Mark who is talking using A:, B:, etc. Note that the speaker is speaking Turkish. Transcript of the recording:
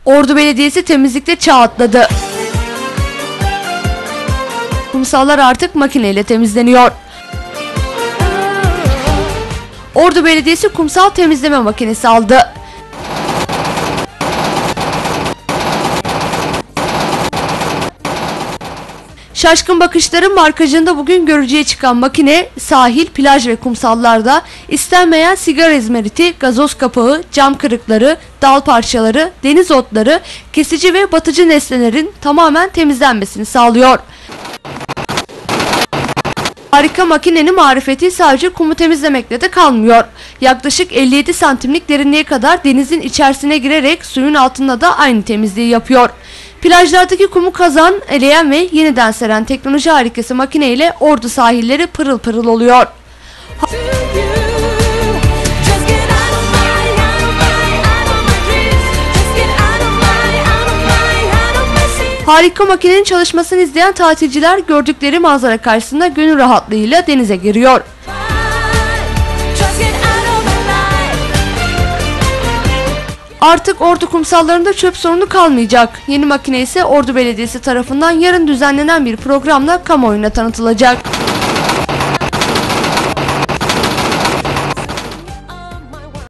A: Ordu Belediyesi temizlikte çağ atladı. Kumsallar artık makineyle temizleniyor. Ordu Belediyesi kumsal temizleme makinesi aldı. Şaşkın Bakışların markajında bugün görücüye çıkan makine, sahil, plaj ve kumsallarda istenmeyen sigara izmariti, gazoz kapağı, cam kırıkları, dal parçaları, deniz otları, kesici ve batıcı nesnelerin tamamen temizlenmesini sağlıyor. Harika makinenin marifeti sadece kumu temizlemekle de kalmıyor. Yaklaşık 57 santimlik derinliğe kadar denizin içerisine girerek suyun altında da aynı temizliği yapıyor. Plajlardaki kumu kazan, eleyen ve yeniden seren teknoloji harikası makine ile Ordu sahilleri pırıl pırıl oluyor. Harika makinenin çalışmasını izleyen tatilciler gördükleri manzara karşısında gönül rahatlığıyla denize giriyor. Artık Ordu kumsallarında çöp sorunu kalmayacak. Yeni makine ise Ordu Belediyesi tarafından yarın düzenlenen bir programla kamuoyuna tanıtılacak.